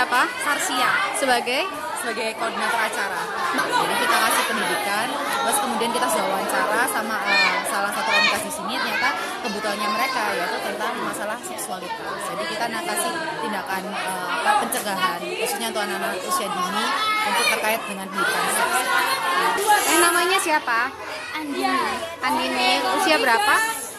siapa? Sarsia Sebagai? sebagai koordinator acara. Jadi kita kasih pendidikan, terus kemudian kita sudah wawancara sama salah satu komunitas di sini, ternyata kebutuhannya mereka yaitu tentang masalah seksualitas. Jadi kita kasih tindakan pencegahan khususnya untuk anak-anak usia dini untuk terkait dengan pendidikan seks. Namanya siapa? Andini. Usia berapa?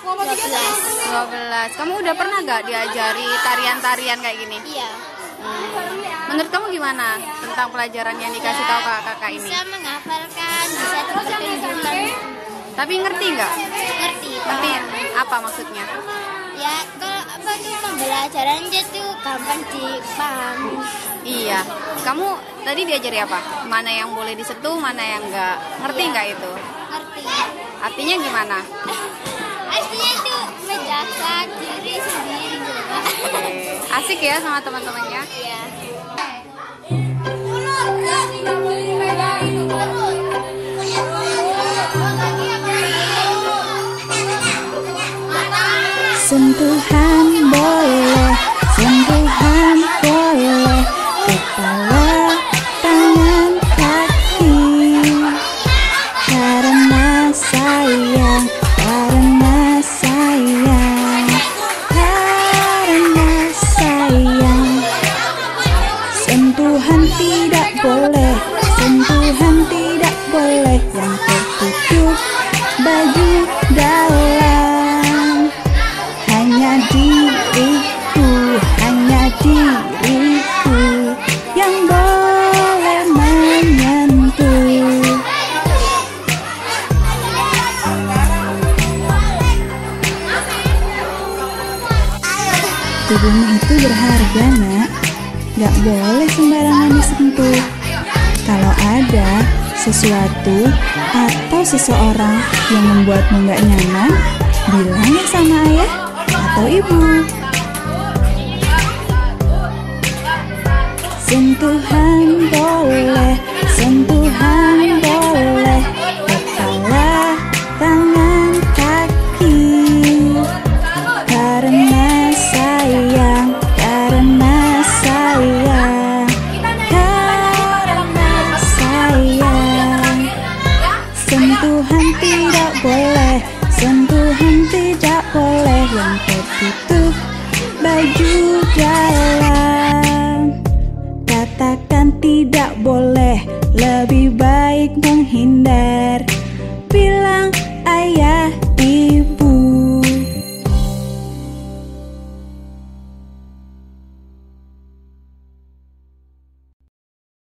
12. Kamu udah pernah gak diajari tarian-tarian kayak gini? Iya. Menurut kamu gimana tentang pelajaran yang dikasih tahu kakak ini? Bisa menghafalkan, bisa tunjukkan. Tapi ngerti nggak? Ngerti. Ngerti apa maksudnya? Ya, kalau apa tuh pembelajarannya tuh gampang dipahami. Iya. Kamu tadi diajari apa? Mana yang boleh disentuh, mana yang nggak? Ngerti nggak itu? Ngerti. Artinya gimana? Artinya tuh menjaga diri sendiri gitu. Oke. Asik ya sama teman-temannya? Iya. Sentuhan boleh, sentuhan boleh, kepala, tangan, kaki. Karena sayang, karena sayang, karena sayang. Sentuhan tidak boleh, sentuhan tidak boleh, yang tertutup baju dalam. Hanya diriku yang boleh menyentuh. Tubuhmu itu berharga, nak. Gak boleh sembarangan disentuh. Kalau ada sesuatu atau seseorang yang membuatmu gak nyaman, bilang ya sama ayah atau ibu. Sentuhan boleh, sentuhan boleh, kepala, tangan, kaki. Karena sayang, karena sayang, karena sayang. Sentuhan tidak boleh, sentuhan tidak boleh, yang tertutup baju dalam. Katakan tidak boleh, lebih baik